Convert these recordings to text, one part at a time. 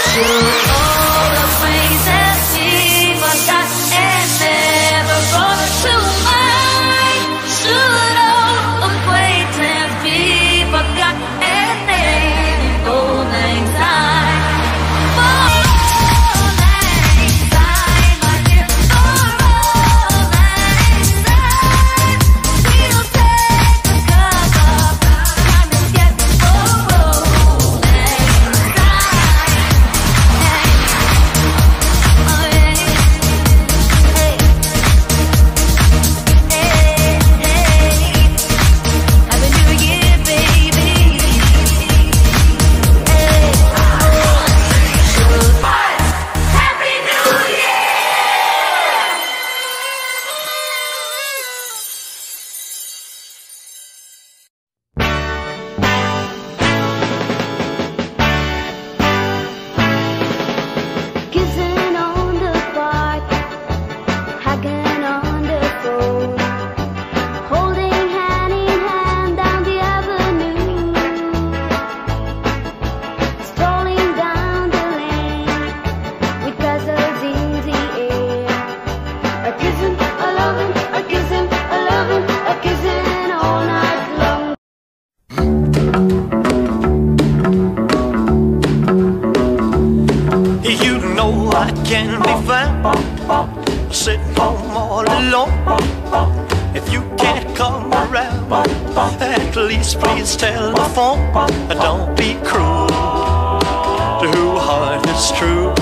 I can be found sitting home all alone. If you can't come around, at least please telephone. Don't be cruel to whose heart is true.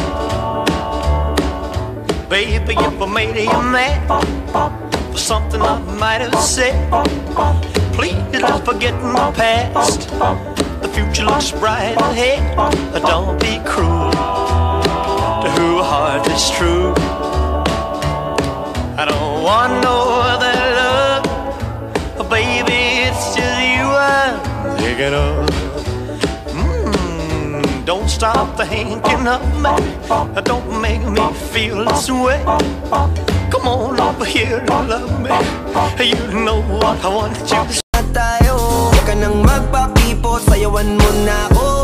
Baby, if I made you mad for something I might have said, please don't forget my past. The future looks bright ahead. Don't be cruel to whose heart is true. I don't want no other love, baby, it's just you I'm thinking of. Don't stop thinking of me, don't make me feel this way. Come on over here and love me, you know what I want you to say. Tayo, huwag ka nang magpakipot, sayawan mo na ako.